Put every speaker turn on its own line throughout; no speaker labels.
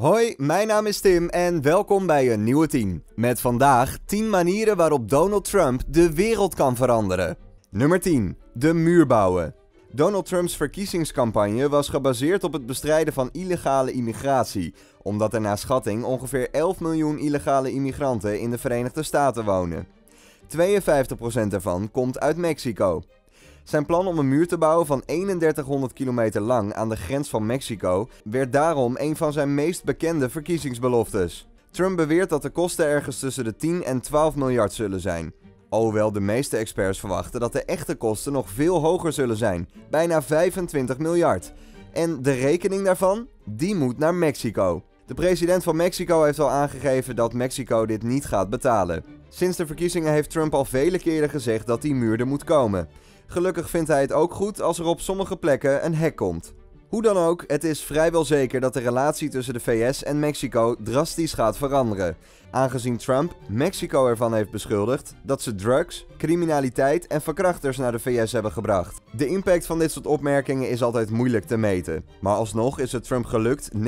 Hoi, mijn naam is Tim en welkom bij een nieuwe 10. Met vandaag 10 manieren waarop Donald Trump de wereld kan veranderen. Nummer 10. De muur bouwen. Donald Trumps verkiezingscampagne was gebaseerd op het bestrijden van illegale immigratie, omdat er naar schatting ongeveer 11 miljoen illegale immigranten in de Verenigde Staten wonen. 52% daarvan komt uit Mexico. Zijn plan om een muur te bouwen van 3100 kilometer lang aan de grens van Mexico werd daarom een van zijn meest bekende verkiezingsbeloftes. Trump beweert dat de kosten ergens tussen de 10 en 12 miljard zullen zijn. Alhoewel de meeste experts verwachten dat de echte kosten nog veel hoger zullen zijn, bijna 25 miljard. En de rekening daarvan? Die moet naar Mexico. De president van Mexico heeft al aangegeven dat Mexico dit niet gaat betalen. Sinds de verkiezingen heeft Trump al vele keren gezegd dat die muur er moet komen. Gelukkig vindt hij het ook goed als er op sommige plekken een hek komt. Hoe dan ook, het is vrijwel zeker dat de relatie tussen de VS en Mexico drastisch gaat veranderen, aangezien Trump Mexico ervan heeft beschuldigd dat ze drugs, criminaliteit en verkrachters naar de VS hebben gebracht. De impact van dit soort opmerkingen is altijd moeilijk te meten, maar alsnog is het Trump gelukt 29%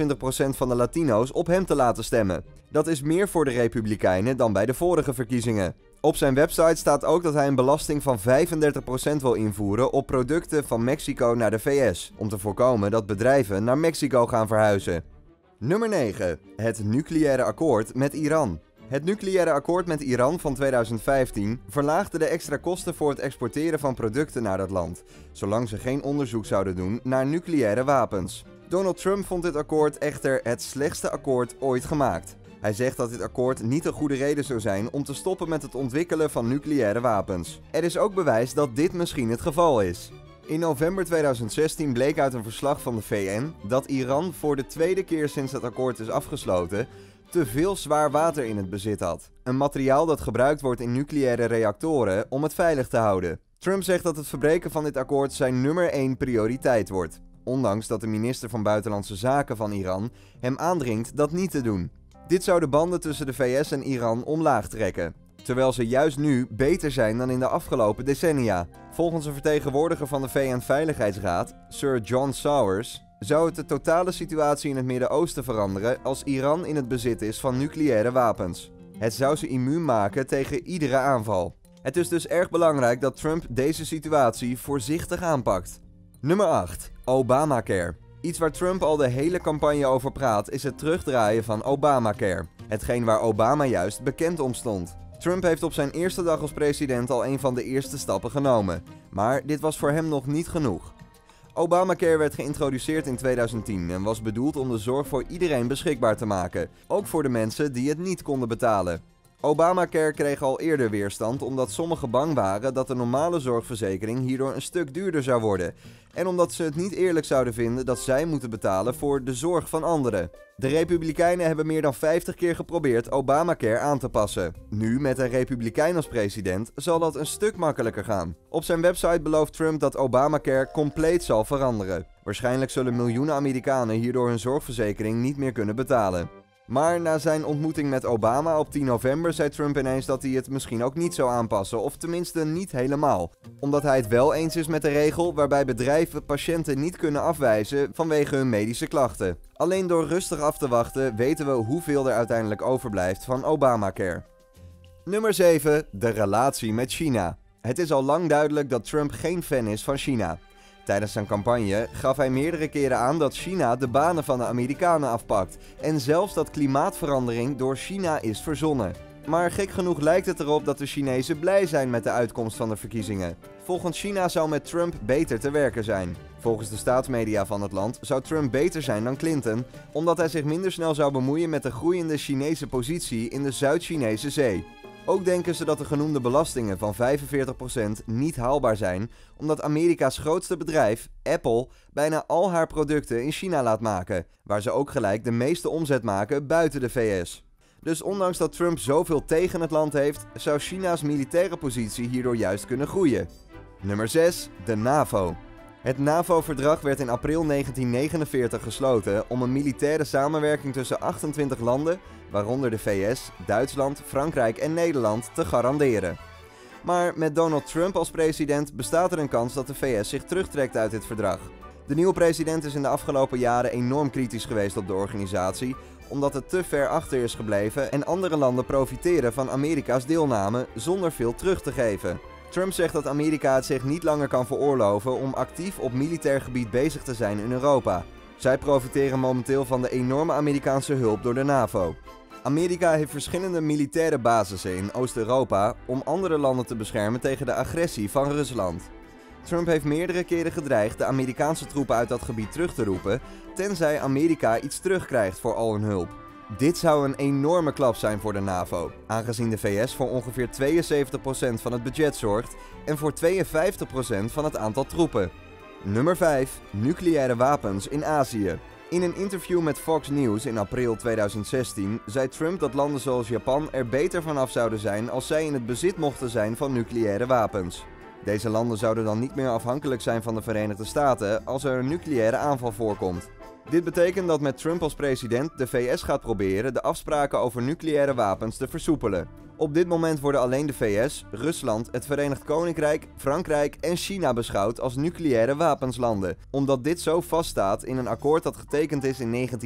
van de Latino's op hem te laten stemmen. Dat is meer voor de Republikeinen dan bij de vorige verkiezingen. Op zijn website staat ook dat hij een belasting van 35% wil invoeren op producten van Mexico naar de VS, om te voorkomen dat bedrijven naar Mexico gaan verhuizen. Nummer 9. Het nucleaire akkoord met Iran. Het nucleaire akkoord met Iran van 2015 verlaagde de extra kosten voor het exporteren van producten naar dat land, zolang ze geen onderzoek zouden doen naar nucleaire wapens. Donald Trump vond dit akkoord echter het slechtste akkoord ooit gemaakt. Hij zegt dat dit akkoord niet een goede reden zou zijn om te stoppen met het ontwikkelen van nucleaire wapens. Er is ook bewijs dat dit misschien het geval is. In november 2016 bleek uit een verslag van de VN dat Iran voor de tweede keer sinds het akkoord is afgesloten te veel zwaar water in het bezit had. Een materiaal dat gebruikt wordt in nucleaire reactoren om het veilig te houden. Trump zegt dat het verbreken van dit akkoord zijn nummer 1 prioriteit wordt, ondanks dat de minister van Buitenlandse Zaken van Iran hem aandringt dat niet te doen. Dit zou de banden tussen de VS en Iran omlaag trekken, terwijl ze juist nu beter zijn dan in de afgelopen decennia. Volgens een vertegenwoordiger van de VN-veiligheidsraad, Sir John Sawers, zou het de totale situatie in het Midden-Oosten veranderen als Iran in het bezit is van nucleaire wapens. Het zou ze immuun maken tegen iedere aanval. Het is dus erg belangrijk dat Trump deze situatie voorzichtig aanpakt. Nummer 8. Obamacare. Iets waar Trump al de hele campagne over praat is het terugdraaien van Obamacare. Hetgeen waar Obama juist bekend om stond. Trump heeft op zijn eerste dag als president al een van de eerste stappen genomen. Maar dit was voor hem nog niet genoeg. Obamacare werd geïntroduceerd in 2010 en was bedoeld om de zorg voor iedereen beschikbaar te maken. Ook voor de mensen die het niet konden betalen. Obamacare kreeg al eerder weerstand omdat sommigen bang waren dat de normale zorgverzekering hierdoor een stuk duurder zou worden. En omdat ze het niet eerlijk zouden vinden dat zij moeten betalen voor de zorg van anderen. De Republikeinen hebben meer dan 50 keer geprobeerd Obamacare aan te passen. Nu, met een Republikein als president, zal dat een stuk makkelijker gaan. Op zijn website belooft Trump dat Obamacare compleet zal veranderen. Waarschijnlijk zullen miljoenen Amerikanen hierdoor hun zorgverzekering niet meer kunnen betalen. Maar na zijn ontmoeting met Obama op 10 november zei Trump ineens dat hij het misschien ook niet zou aanpassen, of tenminste niet helemaal. Omdat hij het wel eens is met de regel waarbij bedrijven patiënten niet kunnen afwijzen vanwege hun medische klachten. Alleen door rustig af te wachten weten we hoeveel er uiteindelijk overblijft van Obamacare. Nummer 7. De relatie met China. Het is al lang duidelijk dat Trump geen fan is van China. Tijdens zijn campagne gaf hij meerdere keren aan dat China de banen van de Amerikanen afpakt en zelfs dat klimaatverandering door China is verzonnen. Maar gek genoeg lijkt het erop dat de Chinezen blij zijn met de uitkomst van de verkiezingen. Volgens China zou met Trump beter te werken zijn. Volgens de staatsmedia van het land zou Trump beter zijn dan Clinton, omdat hij zich minder snel zou bemoeien met de groeiende Chinese positie in de Zuid-Chinese Zee. Ook denken ze dat de genoemde belastingen van 45% niet haalbaar zijn, omdat Amerika's grootste bedrijf, Apple, bijna al haar producten in China laat maken, waar ze ook gelijk de meeste omzet maken buiten de VS. Dus ondanks dat Trump zoveel tegen het land heeft, zou China's militaire positie hierdoor juist kunnen groeien. Nummer 6. De NAVO. Het NAVO-verdrag werd in april 1949 gesloten om een militaire samenwerking tussen 28 landen, waaronder de VS, Duitsland, Frankrijk en Nederland, te garanderen. Maar met Donald Trump als president bestaat er een kans dat de VS zich terugtrekt uit dit verdrag. De nieuwe president is in de afgelopen jaren enorm kritisch geweest op de organisatie, omdat het te ver achter is gebleven en andere landen profiteren van Amerika's deelname zonder veel terug te geven. Trump zegt dat Amerika het zich niet langer kan veroorloven om actief op militair gebied bezig te zijn in Europa. Zij profiteren momenteel van de enorme Amerikaanse hulp door de NAVO. Amerika heeft verschillende militaire basissen in Oost-Europa om andere landen te beschermen tegen de agressie van Rusland. Trump heeft meerdere keren gedreigd de Amerikaanse troepen uit dat gebied terug te roepen, tenzij Amerika iets terugkrijgt voor al hun hulp. Dit zou een enorme klap zijn voor de NAVO, aangezien de VS voor ongeveer 72% van het budget zorgt en voor 52% van het aantal troepen. Nummer 5. Nucleaire wapens in Azië. In een interview met Fox News in april 2016 zei Trump dat landen zoals Japan er beter vanaf zouden zijn als zij in het bezit mochten zijn van nucleaire wapens. Deze landen zouden dan niet meer afhankelijk zijn van de Verenigde Staten als er een nucleaire aanval voorkomt. Dit betekent dat met Trump als president de VS gaat proberen de afspraken over nucleaire wapens te versoepelen. Op dit moment worden alleen de VS, Rusland, het Verenigd Koninkrijk, Frankrijk en China beschouwd als nucleaire wapenslanden, omdat dit zo vaststaat in een akkoord dat getekend is in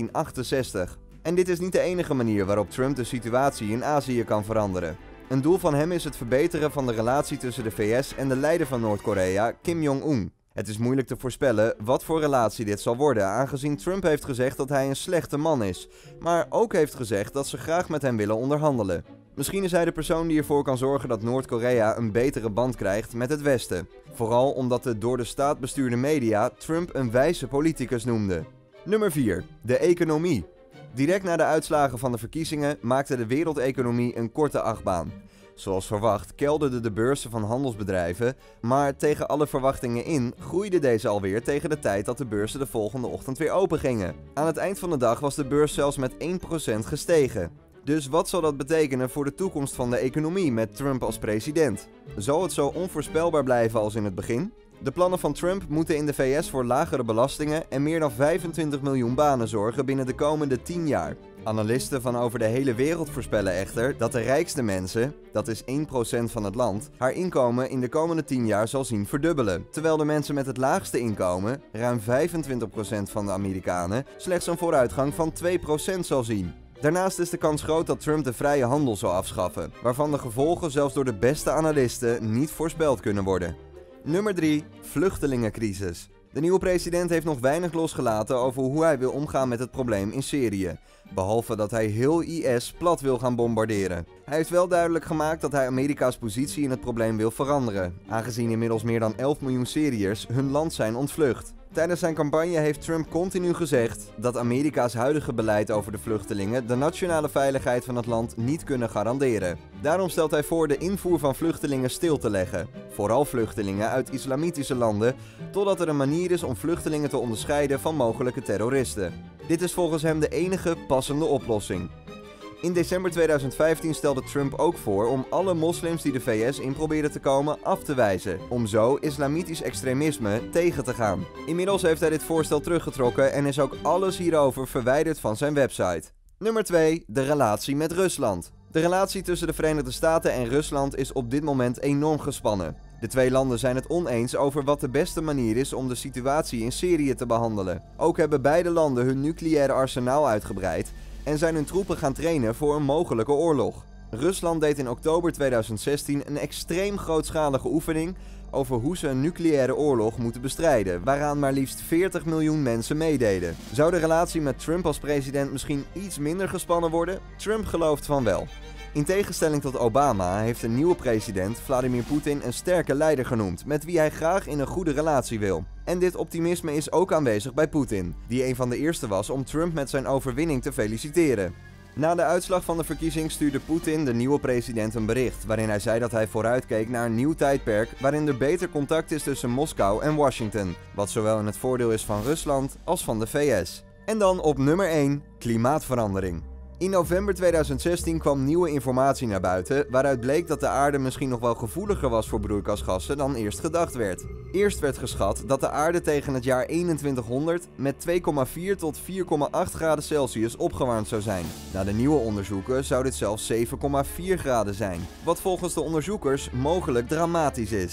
1968. En dit is niet de enige manier waarop Trump de situatie in Azië kan veranderen. Een doel van hem is het verbeteren van de relatie tussen de VS en de leider van Noord-Korea, Kim Jong-un. Het is moeilijk te voorspellen wat voor relatie dit zal worden, aangezien Trump heeft gezegd dat hij een slechte man is, maar ook heeft gezegd dat ze graag met hem willen onderhandelen. Misschien is hij de persoon die ervoor kan zorgen dat Noord-Korea een betere band krijgt met het Westen. Vooral omdat de door de staat bestuurde media Trump een wijze politicus noemde. Nummer 4. De economie. Direct na de uitslagen van de verkiezingen maakte de wereldeconomie een korte achtbaan. Zoals verwacht kelderden de beurzen van handelsbedrijven, maar tegen alle verwachtingen in groeide deze alweer tegen de tijd dat de beurzen de volgende ochtend weer open gingen. Aan het eind van de dag was de beurs zelfs met 1% gestegen. Dus wat zal dat betekenen voor de toekomst van de economie met Trump als president? Zal het zo onvoorspelbaar blijven als in het begin? De plannen van Trump moeten in de VS voor lagere belastingen en meer dan 25 miljoen banen zorgen binnen de komende 10 jaar. Analisten van over de hele wereld voorspellen echter dat de rijkste mensen, dat is 1% van het land, haar inkomen in de komende 10 jaar zal zien verdubbelen. Terwijl de mensen met het laagste inkomen, ruim 25% van de Amerikanen, slechts een vooruitgang van 2% zal zien. Daarnaast is de kans groot dat Trump de vrije handel zal afschaffen, waarvan de gevolgen zelfs door de beste analisten niet voorspeld kunnen worden. Nummer 3. Vluchtelingencrisis. De nieuwe president heeft nog weinig losgelaten over hoe hij wil omgaan met het probleem in Syrië. Behalve dat hij heel IS plat wil gaan bombarderen. Hij heeft wel duidelijk gemaakt dat hij Amerika's positie in het probleem wil veranderen, aangezien inmiddels meer dan 11 miljoen Syriërs hun land zijn ontvlucht. Tijdens zijn campagne heeft Trump continu gezegd dat Amerika's huidige beleid over de vluchtelingen de nationale veiligheid van het land niet kunnen garanderen. Daarom stelt hij voor de invoer van vluchtelingen stil te leggen, vooral vluchtelingen uit islamitische landen, totdat er een manier is om vluchtelingen te onderscheiden van mogelijke terroristen. Dit is volgens hem de enige passende oplossing. In december 2015 stelde Trump ook voor om alle moslims die de VS in probeerden te komen af te wijzen, om zo islamitisch extremisme tegen te gaan. Inmiddels heeft hij dit voorstel teruggetrokken en is ook alles hierover verwijderd van zijn website. Nummer 2. De relatie met Rusland. De relatie tussen de Verenigde Staten en Rusland is op dit moment enorm gespannen. De twee landen zijn het oneens over wat de beste manier is om de situatie in Syrië te behandelen. Ook hebben beide landen hun nucleaire arsenaal uitgebreid en zijn hun troepen gaan trainen voor een mogelijke oorlog. Rusland deed in oktober 2016 een extreem grootschalige oefening over hoe ze een nucleaire oorlog moeten bestrijden, waaraan maar liefst 40 miljoen mensen meededen. Zou de relatie met Trump als president misschien iets minder gespannen worden? Trump gelooft van wel. In tegenstelling tot Obama heeft de nieuwe president Vladimir Poetin een sterke leider genoemd, met wie hij graag in een goede relatie wil. En dit optimisme is ook aanwezig bij Poetin, die een van de eerste was om Trump met zijn overwinning te feliciteren. Na de uitslag van de verkiezing stuurde Poetin de nieuwe president een bericht, waarin hij zei dat hij vooruitkeek naar een nieuw tijdperk waarin er beter contact is tussen Moskou en Washington, wat zowel in het voordeel is van Rusland als van de VS. En dan op nummer 1, klimaatverandering. In november 2016 kwam nieuwe informatie naar buiten, waaruit bleek dat de aarde misschien nog wel gevoeliger was voor broeikasgassen dan eerst gedacht werd. Eerst werd geschat dat de aarde tegen het jaar 2100 met 2,4 tot 4,8 graden Celsius opgewarmd zou zijn. Na de nieuwe onderzoeken zou dit zelfs 7,4 graden zijn, wat volgens de onderzoekers mogelijk dramatisch is.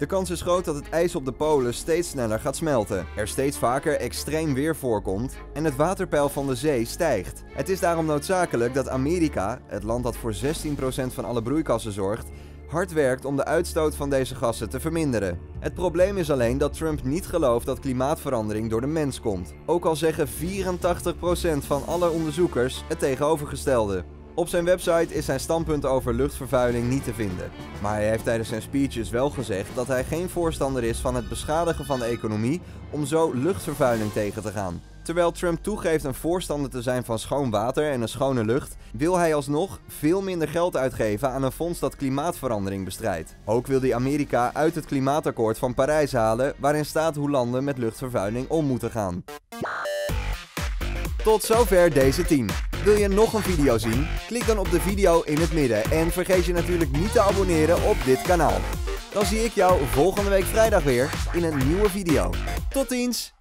De kans is groot dat het ijs op de polen steeds sneller gaat smelten, er steeds vaker extreem weer voorkomt en het waterpeil van de zee stijgt. Het is daarom noodzakelijk dat Amerika, het land dat voor 16% van alle broeikassen zorgt, hard werkt om de uitstoot van deze gassen te verminderen. Het probleem is alleen dat Trump niet gelooft dat klimaatverandering door de mens komt. Ook al zeggen 84% van alle onderzoekers het tegenovergestelde. Op zijn website is zijn standpunt over luchtvervuiling niet te vinden. Maar hij heeft tijdens zijn speeches wel gezegd dat hij geen voorstander is van het beschadigen van de economie om zo luchtvervuiling tegen te gaan. Terwijl Trump toegeeft een voorstander te zijn van schoon water en een schone lucht, wil hij alsnog veel minder geld uitgeven aan een fonds dat klimaatverandering bestrijdt. Ook wil hij Amerika uit het klimaatakkoord van Parijs halen, waarin staat hoe landen met luchtvervuiling om moeten gaan. Tot zover deze 10. Wil je nog een video zien? Klik dan op de video in het midden en vergeet je natuurlijk niet te abonneren op dit kanaal. Dan zie ik jou volgende week vrijdag weer in een nieuwe video. Tot ziens!